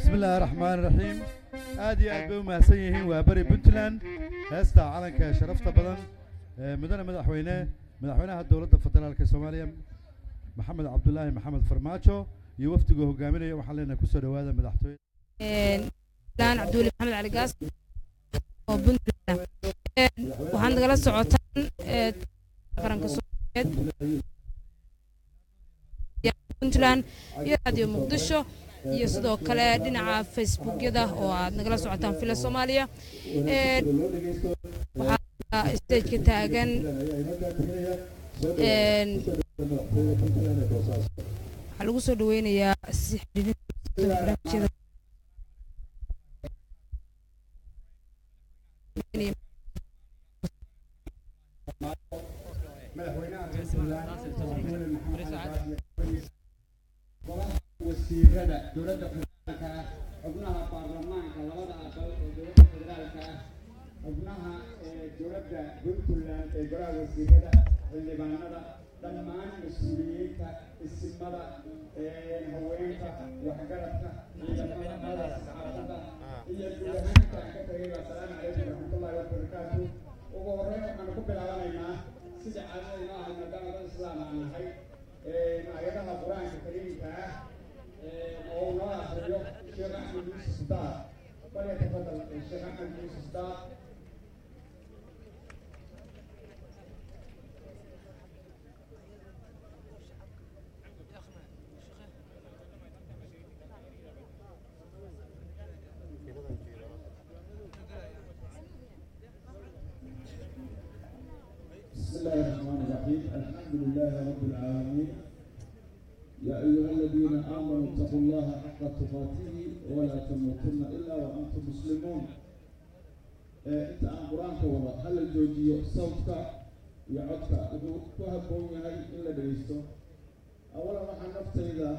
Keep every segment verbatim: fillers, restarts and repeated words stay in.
بسم الله الرحمن الرحيم آدي أبو محسنين وبري بنتلان هستا علنك شرفت بدن مدن مدحوينه مدحوينه الدولة الفدرالية الصومالية محمد عبد الله محمد فرماتشو يوفقه هجامينه وحلنا كسر هذا مدحتوي لان عبد الله محمد علي قاس وبنتلان وحنا جلس عطان فرنك الصومالية بنتلان يا راديو مقدشو iyo sidoo kale dhinaca Facebook-yada oo aad nagala socotaan fila Soomaaliya ee waxa stage ka taagan een waxa lagu soo dhaweynayaa si xidhiidhada wasiirada dawladda federaalka xubnaha baarlamaanka labada aqal ee dawladda federaalka xubnaha ee dawladda Puntland ee golaha wasiirada xildhibaanada dhammaan mas'uuliyiinta isimada ee haweenka waxgaradka ciidamada saxaafadda iyo gudahaanka ka tagay assalaamu calaykum warahmatullahi wabarakaatuh ugu horreyn waxaan ku bilaabanaynaa sida caadada ah maadaama islaam aan nahay ee ayadaha quraanka kariimka ah أو لا أخرجه الشيخ أحمد يوسف دار فليتفضل الشيخ أحمد يوسف دار بسم الله الرحمن الرحيم الحمد لله رب العالمين يا أيها الذين آمنوا اتقوا الله حق تقاته ولا تموتن إلا وأنتم مسلمون. أنت عن قرآنك والله هل الجوجي صوتك يعطك إذا تهبون هاي إلا دريستو أولا ما حنفت إذا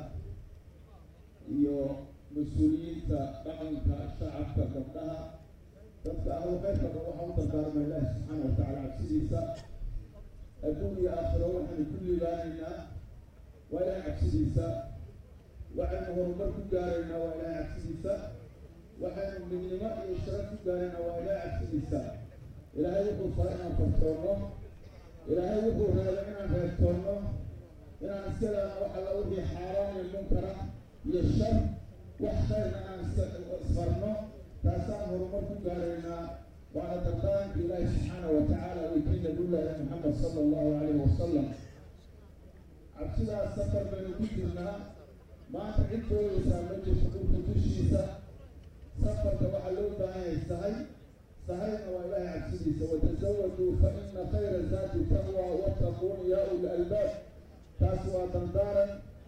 يو مسؤولين تقنك شعبك قبلها تبقى أهل بيتك وحاول تقارب الله سبحانه وتعالى عكسيسا الدنيا آخرة ونحن كل لاننا ولا عكسيسا وعنه هرمر كجارنا ولا عكسيسا وحن من لما يشرك كجارنا ولا عكسيسا إلى هاي يقول فرعنا فرطونه إلى هاي يقول رجعنا فرطونه إلى نسأل وحلا وهي حرام المنكر يشر وحنا نسفرنا تاسان هرمر كجارنا وعلى تقان الله سبحانه وتعالى ويكين الله محمد صلى الله عليه وسلم عبسنا السفر من وجودنا ما تعدوا يسامج شكوك تشيسا سفر كمحلون بهاي السهي سهينا وإله عبسيسا وتزودوا فإن خير الزاد تقوى واتقون يا أولي الألباب تاسوا دندارا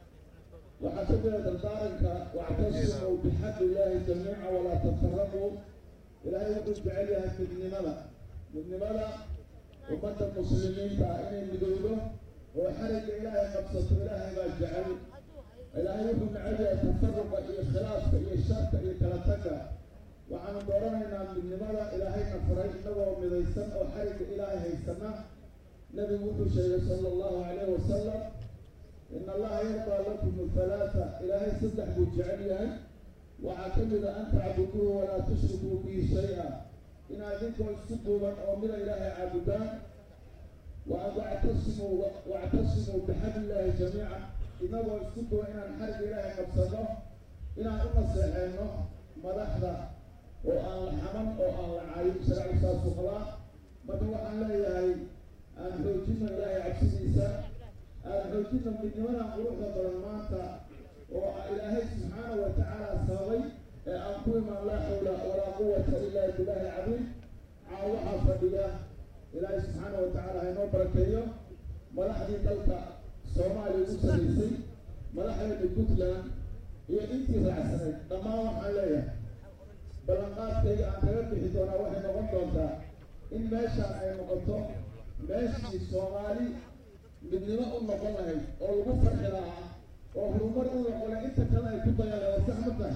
وحسبنا دندارا واعتصموا بحبل الله جميعا ولا تفرقوا إلهي يقول بعليها من نملا من نملا ومن المسلمين تائنين بدوله وحرج إلهي قبصة إلهي ما جعل إلهي يكون عليه تفرق إلى الخلاف إلى الشرط إلى ثلاثة وعن دورنا من نملا إلهي نفرين نوى من السماء وحرج إلهي السماء نبي موسى صلى الله عليه وسلم إن الله يرضى لكم الثلاثة إلهي صدح بجعلها وعتمد أن تعبدوه ولا تشركوا به شيئا إن أذنكم السبوا أو من إلهي عبدان واعتصموا واعتصموا بحبل الله جميعا إنه السبوا إن الحرب إلهي قبصده إن أمسحينه مدحنا وأن الحمم وأن العايب سرع صار فقراء مدوح أن لا يهي أن حوجنا إلهي عبسي نساء أن حوجنا من نوانا قروح ظلمانتا وإلهي سبحانه وتعالى سوي أن كل ما لا حول ولا قوة إلا بالله العظيم عاوحا فضياه إلهي سبحانه وتعالى هينو بركيه ملحدي دلتا سومالي وسليسي ملحدي بوتلان هي انتي رعسنة دما وحا ليا بلنقات كي أن تغطي حدونا وحي نغن دونتا إن ماشا أي نغطو ماشي سومالي من نماء النقل هاي أو الغفر حلاها وهرمر النقل انت كلا يكون يا سحمتها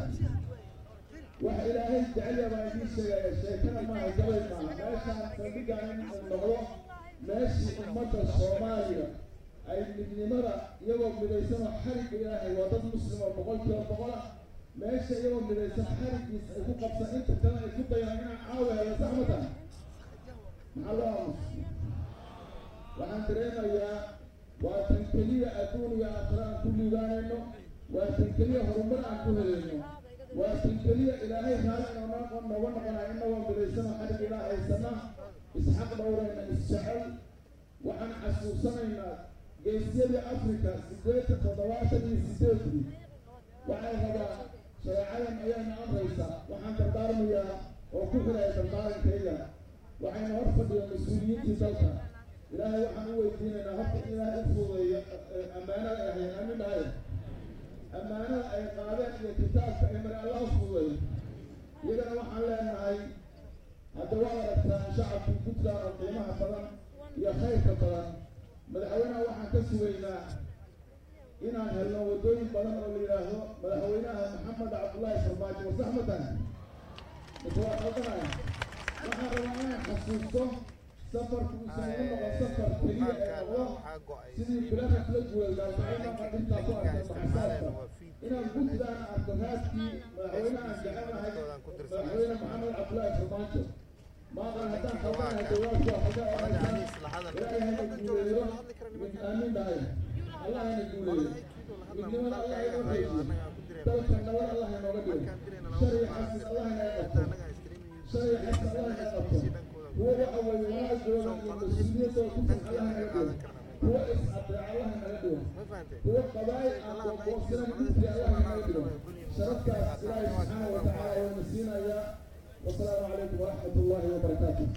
وإلهي جعل ما يجيش الشيطان ما يجوي ما ماشي فبقى عن الموضوع ماشي أمة الصومالية أي من مرة يوم من السنة حرق إلهي وضد مسلم ومغلق ومغلق meesha iyagoo midaysan xarigiis ay ku qabsan inta kale ay ku dayaan inaan caawa helo saxmatan maxaa loo aamusa waxaan dareemayaa waa tan keliya adduun iyo aakhira aan ku liibaanayno waa tan keliya horumar aan ku helayno waa tan keliya ilaahay raali inoo nooga noqonayo innagoo midaysan oo xarig ilaa haysana isxaq dhowrayna isjecel waxaan xasuusanaynaa geesiyadii afrika sideetan toddobaatan iyo sideedkii waxay rabaa shareecadan ayaana amraysa waxaan dardaarmayaa oo ku xilaya dardaarankayga waxayna hor fadhiya mas-uuliyiintii dalka ilaahay waxaan u weydiinaynaa horta in ilaahay u fuudeeyo ammaanada ay hayeen amin dhahay ammaanada ay qaadeen iyo kitaabka ay mari allah u fuudeeyo iyagana waxaan leenahay hadda waad aragtaan shacabkii puntland oo qiimaha badan iyo khayrka badan madaxweynaha waxaan ka sugaynaa inaan helno waddooyin badan oo la yidhaahdo madaxweynaha maxamed cabdullaahi farmaajo wasaxmatan mise waa qaldanaya waxaan rabaa inaan xasuusto safarku uusan ugu noqon safar keliya ee noqdo sidii bilakas la guulgaalmacaynaqa dhintaa ku arkay maxasaabka inaan puntland arko raadkii madaxweynahaan jecelahay madaxweyne maxamed cabdullaahi farmaajo maaqan haddaan qaldanahay jawaabku waa xaga oraysaan ilaahay hana guuleeyo mid aamin dhahay allah hana guuleeyo midnimada allah inoo hayso dalka nabad allah inooga dhigo shari xasid allah inaga qabto shari xasid allah inaga qabto kuwa waxa weeye wanaagooda iyo mas-uuliyadooda ku fog allah inaga dhigo kuwa is-adeec allah inaga dhigo kuwa qabaa'il aan googoosinan gudri allah inaga dhigo sharafkaas ilaahay subxaana wa tacaala wayna siinayaa والسلام عليكم ورحمة الله وبركاته.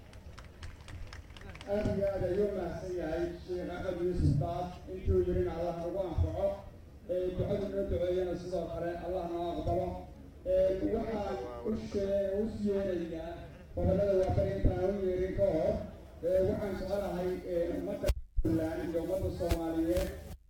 أهلا يا يوم السياي شيخ أحمد يوسف بعض أنتوا يرين على الله فعو بحضر ندعينا سيدا قرأ الله ناقبله وحا وش وسيريا وهذا وقرين تاوي يرين كهر وحا سؤال هاي أمة الفلاني أمة الصومالية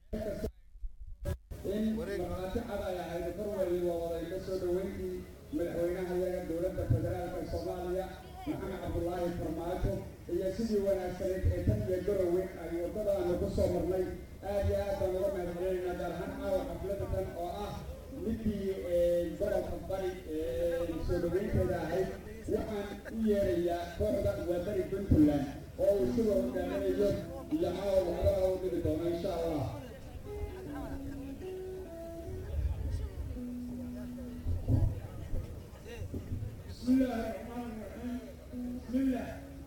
إن مراتع على هاي الفروة اللي وضعي بسود وينكي madaxweynaha iyaga dowladda federaalka soomaaliya maxamed cabdullaahi farmaajo iyo sidii wanaagsaneyd ee tan iyo garowe ay waddadaanu ku soo marnay aad iyo aad baan uga mahadcelinaynaa gaar ahaan caawa xafladda tan oo ah midii gobolka bari soo dhaweynteeda ahayd waxaan u yeerayaa kooxda waa bari puntland oo uu sidoo hogaaminayo iyo caawa waxlaha u dhigi doono insha allah بسم الله الرحمن الرحيم بسم الله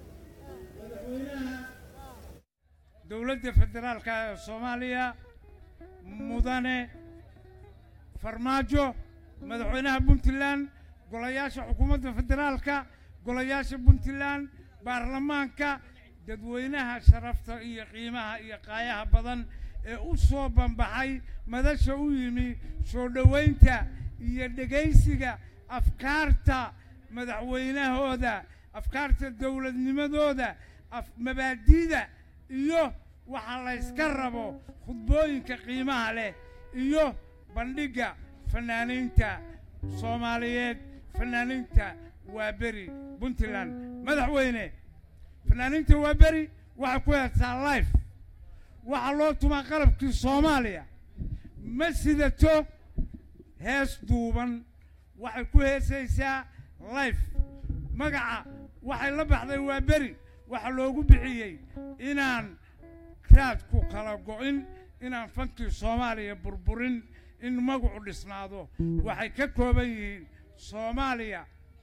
مدحوينها دولة فدرالكا الصومالية مدانة فرماجو مدحوينها بنتلان قولياش حكومة فدرالكا قولياش بنتلان برلمانكا ددوينها شرفتا إيا قيمها إيا قايها بدن أصو بنبحي مدشا ويمي شو دوينتا إيا دقيسيقا أفكارتا madaxweynahooda afkaarta dowladnimadooda af mabaadiida iyo waxa la iska rabo khudbooyinka qiimaha leh iyo bandhiga fanaaniinta Soomaaliyeed fanaaniinta waa beri Puntland madaxweyne fanaaniinta waa beri waxa ku heesaa live waxa loo tumaa qalabkii Soomaaliya ma sidato hees duuban waxay ku heesaysaa life magaca waxay la baxday waa beri waxa loogu bixiyay inaan raad ku kala go'in inaan fankii Soomaaliya burburin in magacu dhisnaado waxay ka kooban yihiin Soomaaliya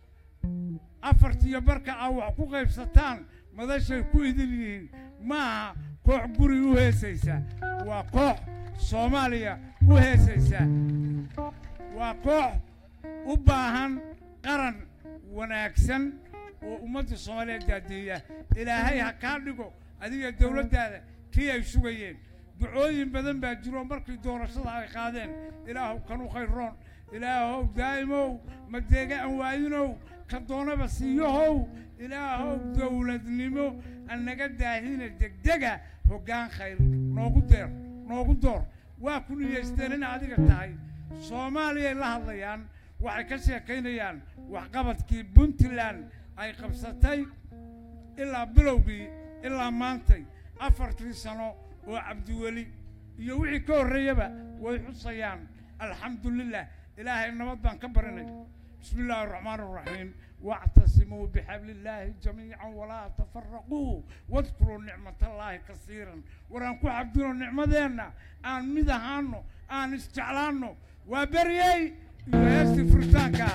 afartiyo barka ah wax ku qaybsataan madashay ku idil yihiin ma koox guri u heesaysa waa koox Soomaaliya u heesaysa waa koox u baahan qaran wanaagsan oo ummadda Soomaaliyeed daadiya ilaahay ha ka dhigo adiga dawladdaada kii ay sugayeen ducooyin badan baa jiro markii doorashada ay qaadeen ilaahu kanu khayroon ilaahu daa'imow madeega aan waayinow ka doonaba siiyow ilaahu dawladnimo annaga daahina degdega hoggaan khayr noogu deer noogu door waa ku niyeysteen in adiga tahay Soomaaliya la hadlayaan waxay ka sheekaynayaan waxqabadkii Puntland ay qabsatay ilaa bilowgii ilaa maantay afartii sano oo Cabdiweli iyo wixii ka horeeyaba way xusayaan alxamdulillah إلهي النبض بان كبرني بسم الله الرحمن الرحيم واعتصموا بحبل الله جميعا ولا تفرقوا واذكروا نعمة الله كثيرا ورانكو عبدون النعمة دينا آن مدهانو آن استعلانو وبريي يهستي فرسانكا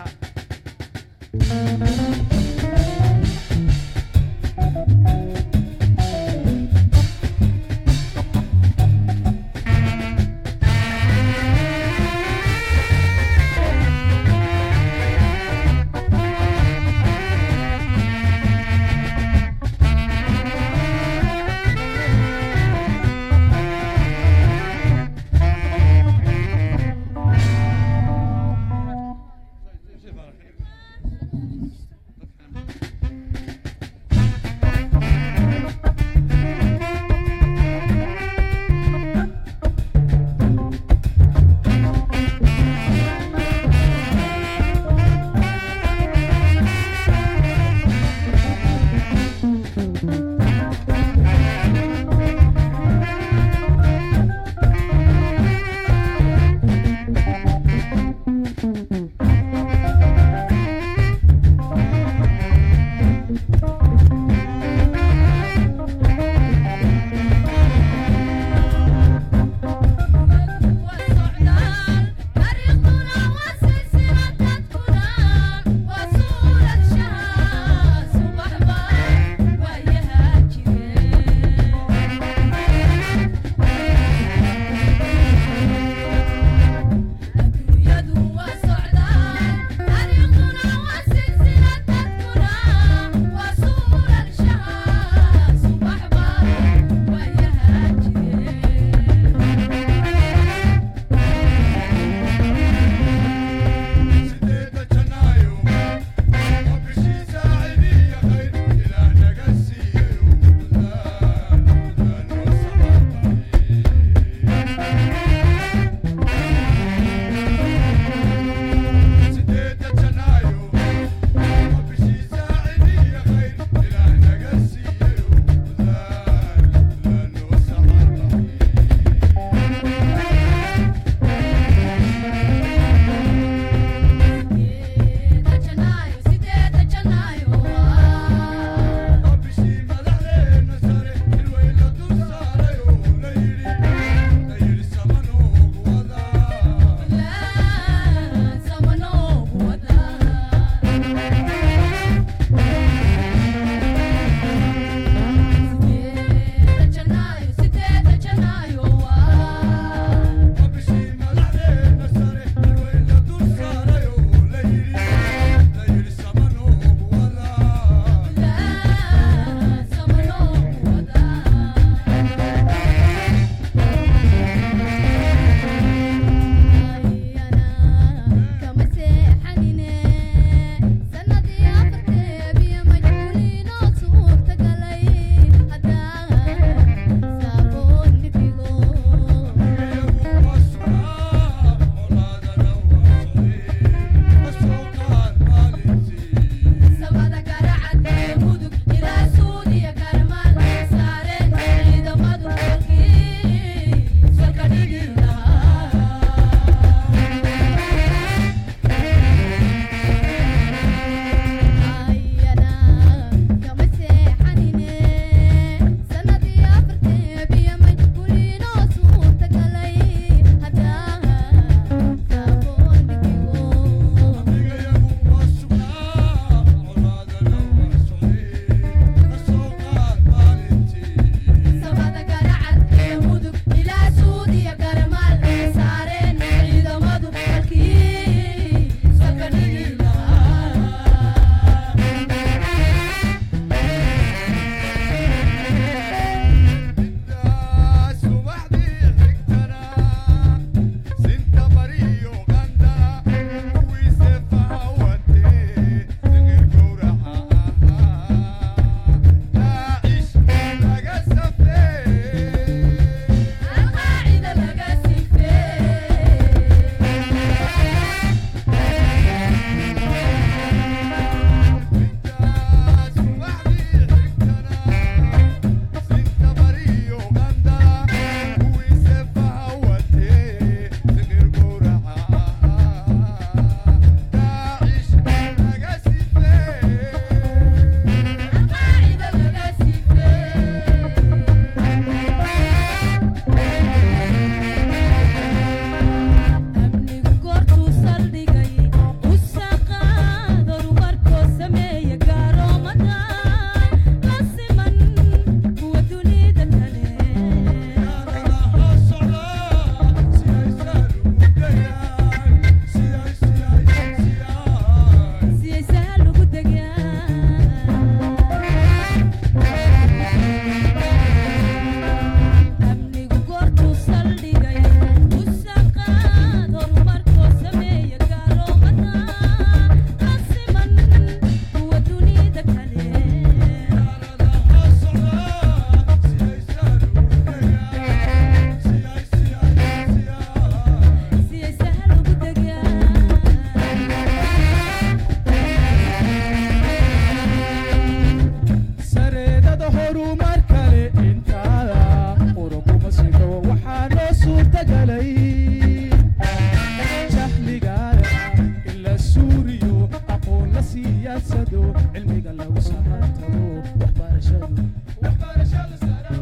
siyaadsado cilmiga lagu sahantago waxbarashadu waxbarashadu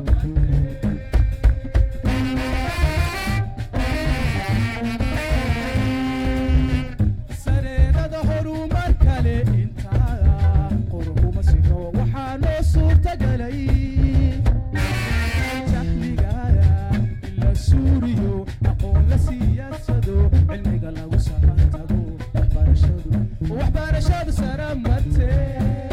sareedada horumar kale intaa qorhuma sino waxaa noo suurtagalay jahligaya ila suuriyo aqoon la siyaadsado cilmiga lagu sahantago waxbarashadu waxbarashadu sara martee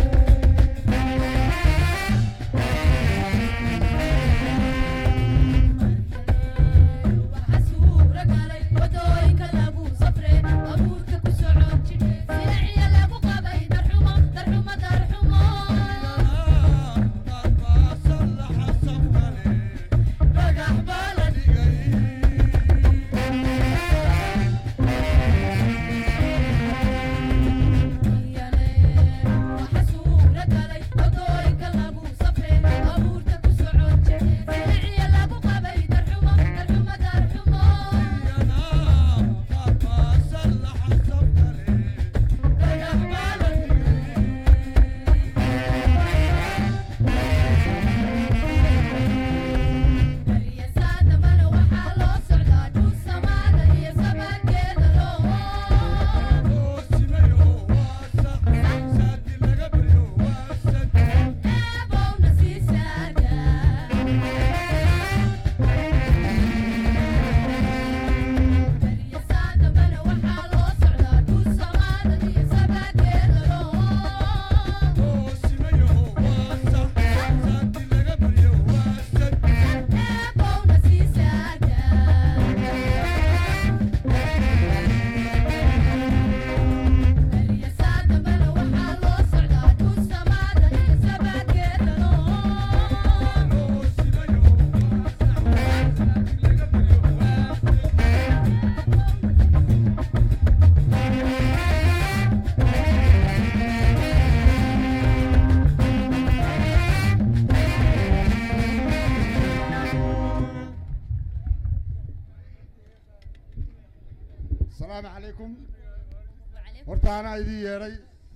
hortaana idii yeedhay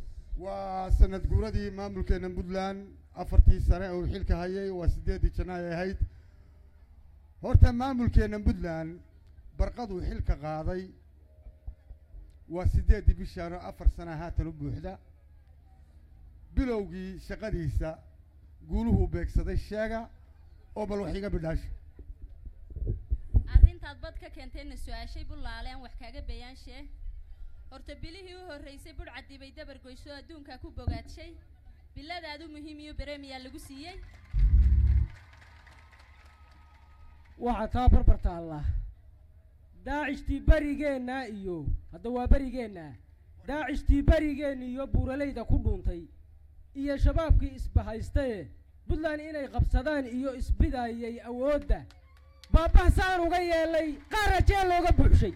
waa sanad guuradii maamulkeena Puntland afartii sane oo xilka hayay waa sideedii Janaayo ahayd horta maamulkeena Puntland barqadu xilka qaaday waa sideedii bishaan afar sano haatan u buuxda bilowgii shaqadiisa guuluhu beegsaday sheega oo bal wax iga bidhaash arrintaad bad ka keentayna su'aashay bulaaleen wax kaaga bayaanshe horta bilihii u horeysay budcadii bay dabar goyso adduunka ku bogaadshay biladaadu muhiim iyo baremiya lagu siiyay waxa taa barbarta allah daacishtii barigeena iyo hadda waa barigeena daacishtii barigeena iyo buuraleyda ku dhuuntay iyo shabaabkii isbahaystay Puntland inay qabsadaan iyo isbidayay awoodda baabahsaan uga yeelay qarajeen looga buuxshay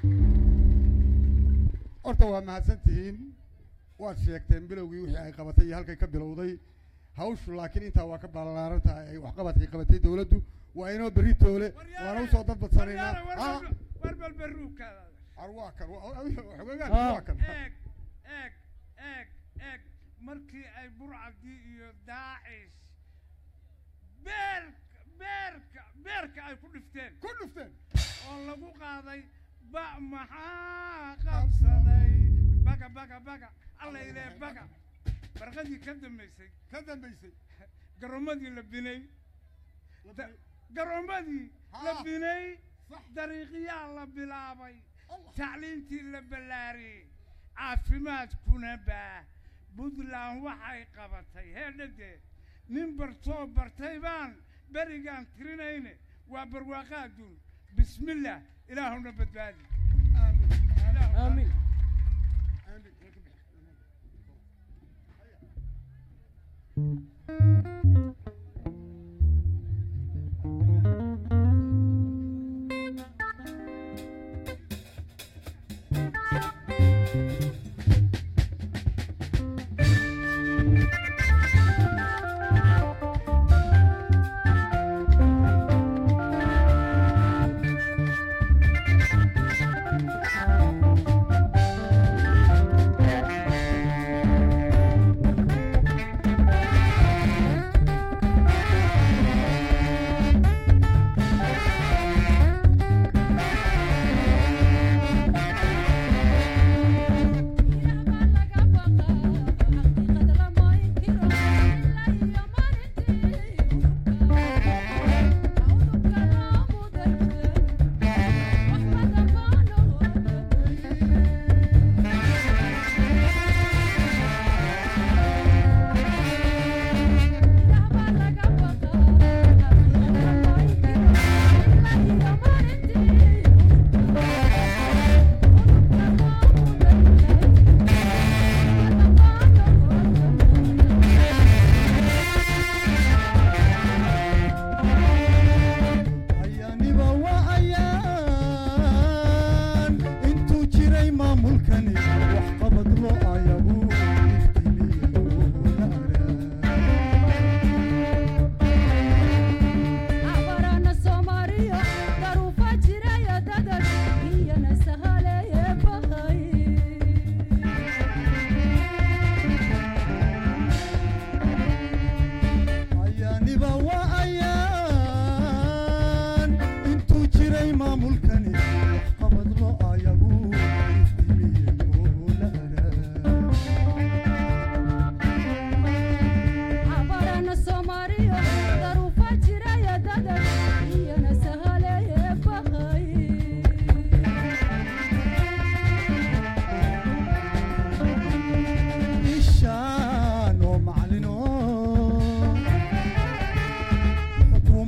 horta waa mahadsantihiin waad sheegteen bilowgii wixii ay qabatay iyo halkay ka bilowday hawshu laakiin intaa waa ka ballaaran tahay ay wax qabadkii qabatay dawladdu waa inoo berri toole waana u soo dad badsanaynaa warbal berruuka arwaakan arwaakan eeg eeg eeg eeg markii ay burcadii iyo daacish beerka beerka beerka ay ku dhifteen ku dhifteen oo lagu qaaday ba maxaa qabsaday baga baga baga alla ilaa baga barqadii ka dambeysay ka dambeysay garomadii la binay garomadii la binay dariiqiyaa la bilaabay tacliintii la ballaariyey caafimaadkuna baa Puntland waxay qabatay heedhade nin bartoo bartay baan berigaan tirinayne waa barwaaqo adduun bismillah ilaahuna badbaadi aamin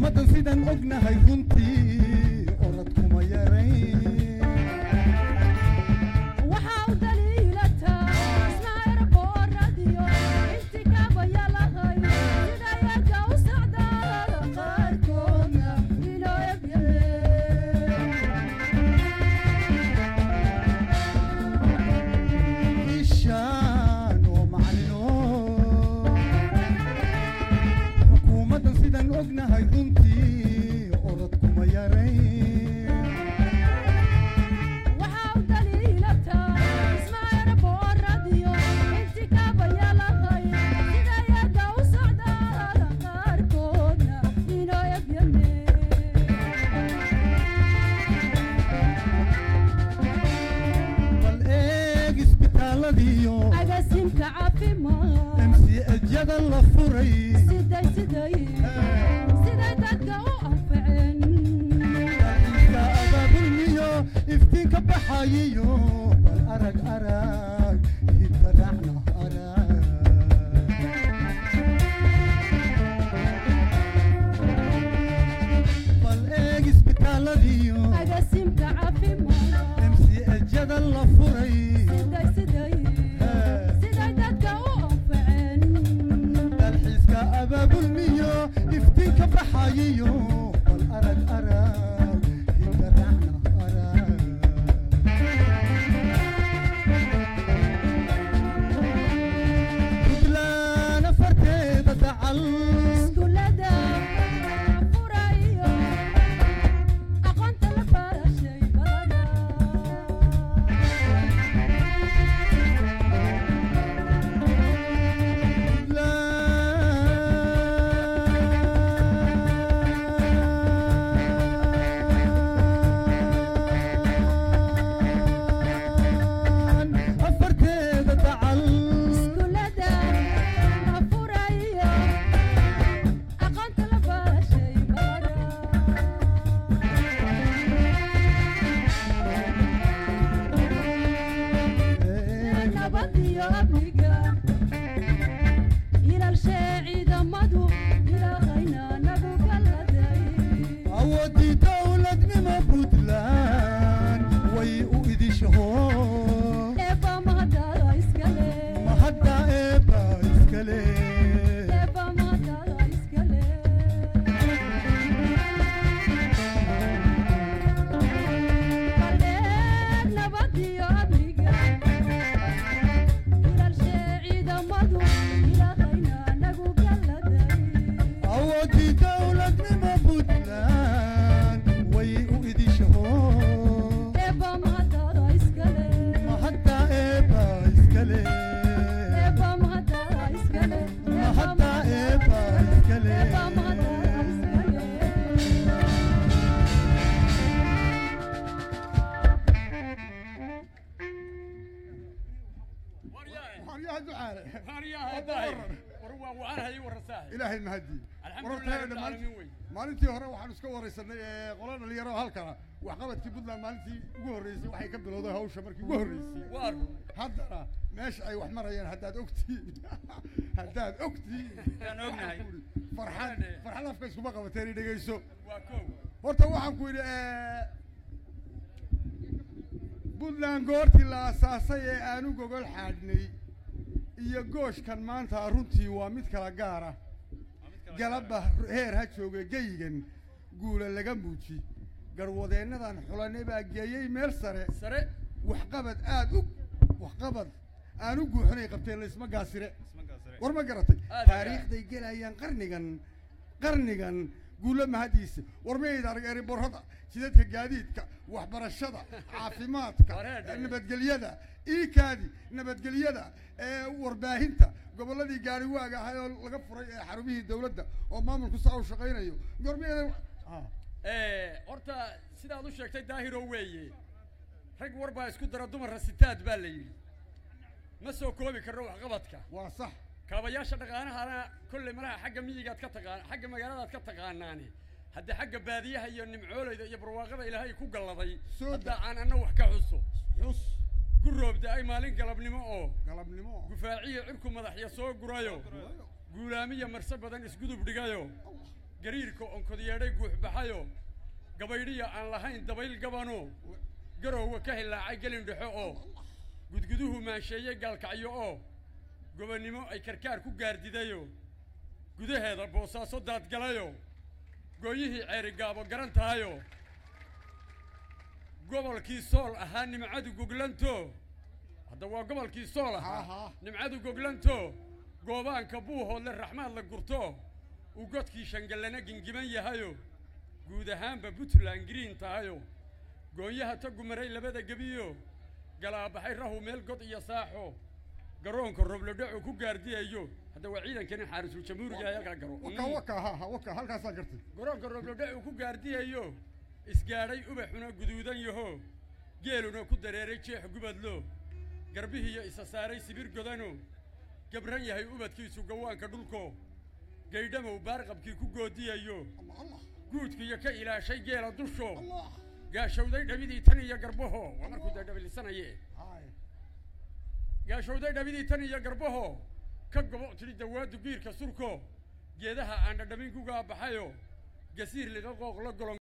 xukuumaddan sidaan ognahay runtii orad kuma yarayn waxaa u daliilata ismaayar booradiyo intikaabayaa lahay sida yaga u socdaada qaarkoodna inoo ebyale ishaan oo maclino xukuumaddan sidaan ognahay runtii orad kuma yarayn waxaa u daliilata ismaayar booradiyo intikaabayaa lahay sida yaga u socdaada qaarkoodna inoo ebyale bal eeg isbitaaladiyo agasimka caafimaad m c ejyada la furay siday siday siday dadka u anfaceen iska abaabulmiyo iftiinka baxayiyo bal arag arag hidbaracna arag bal eeg isbitaaladiyo agasimka caafimaad m c ejyada la furay siday siday siday dadka u anfaceen dalxiiska abaabulmiyo iftiinka baxayiyo bal arag arag hidbaracna arag puntland afarteeda dacal iskuulada furayo aqoonta la barashay balaga afarteeda dacal iskuulada furayo aqoonta la barashay balaga nabad iyo amniga ilaalshee ciidamadu ilaahayna nagu galaday awoodii dowladnimo puntland way u idishaho eeba mahadada iskale mahadda eebba iskale eeba mahadada iskale baldheer nabad iyo amniga ilaalshee ciidamadu ilaahayna nagu galaday awoodii dowladnimo puntland way u idishaho eeba mahadada iskale mahadda eebba iskale eeba mahadada iskale mahadda eebba iskale eeba mahadada iskale waxaan ducaale ilaahay ilaahay mahadi alxamdulillahi rabbil caalamiin wey maalintii hore waxaan iska waraysanay ee qola dhalinyaro halkana waxqabadkii puntland maalintii ugu horreysay waxay ka bilowday hawsha markii ugu horreysay waar haddana meesha ay wax marayaan haddaad ogtihiin haddaad ogtihiin waan ognahay farxad farxad afka iskuma qabateen i dhegeyso waa koow horta waxaan ku yidhi puntland goortii la asaasay ee aanu gogol xaadhnay iyo gooshkan maanta runtii waa mid kala gaara galaba heer ha jooga geyigan guula laga muuji garwadeennadan xulanay baa geeyey meel sare sare waxqabad aad u waxqabad aan u guuxinay qabteen laysma gaasire war ma garatay taariikhday gelayaan qarnigan qarnigan guulo mahadiisa war mayd arag eriborrada jidadka gaadiidka waxbarashada caafimaadka nabadgelyada iikaadi nabadgelyada ee warbaahinta gobolladii gaari waaga ahay oo laga furay ee xarumihii dawladda oo maamulku saa u shaqaynayo gormeeda horta sidaad u sheegtay daahiro weeye rag war baa isku dara dumar rasitaad baa la yidhi ma soo koobi karno waxqabadka waa sax kaabayaasha dhaqaanahana kolley malaha xagga miyigaad ka taqaan xagga magaaladaad ka taqaanaani haddii xagga baadiyaha iyo nimcooleyda iyo barwaaqada ilaahay ku galladay hadda aan anna wax ka xuso xus guroobda ay maalin galabnimo oo galabnimo gufaaciyo cirku madaxya soo gurayo guulaamiya marse badan isgudub dhigayo gariirka onkodiyeedhay guux baxayo gabaydhiya aan lahayn dabayl gabano garowga ka hilaacay gelin dhexo oo gudguduhu maansheeyey gaalkacyo oo gobonnimo ay karkaar ku gaardidayo gudaheeda boosaaso daadgalayo gooyihii ceerigaabo garan tahayo gobolkii sool ahaa nimcadu goglanto hadda waa gobolkii sool ahaa nimcadu goglanto goobaanka buuhoodle raxmaad la gurto uu godkii shangallana gingiman yahayo guud ahaanba puntland green tahayo goonyaha tagu maray labada gebiyo galaabaxay rahu meel god iyo saaxo garoonka roblodhacu ku gaardiyayo hadda waa ciidankani xaarisul jamhuuriga ayaa kala garo waka waka ha waka halkaasaa gartay garoonka roblodhacu ku gaardiyayo isgaadhay ubaxuna guduudan yaho geeluna ku dareeray jeex gubadlo garbihiiyo isa saaray sibir godano gabran yahay ubadkiisu gawaanka dhulko gaydhamow baarqabkii ku goodiyayo guudkiiyo ka ilaashay geela dusho gaashowday dhabidii tan iyo garbaho waa markuu dee dhabilisanaye gaashowday dhabidii tan iyo garbaho ka gobo tidhi dawaadu giirka surko geedaha aan dhadhamin kugaa baxayo gasiir liga qooq la golon